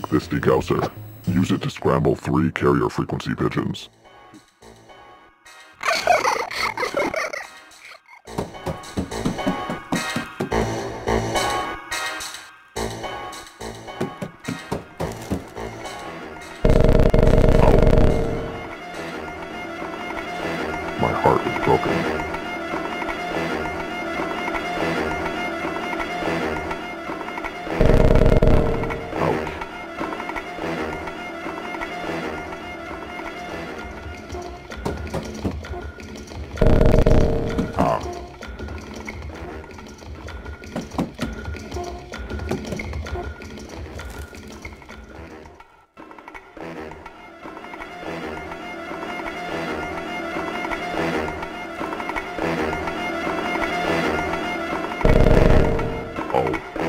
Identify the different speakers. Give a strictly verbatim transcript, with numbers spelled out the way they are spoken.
Speaker 1: Take this degausser. Use it to scramble three carrier frequency pigeons. My heart is broken. Ouch. Ah. Oh.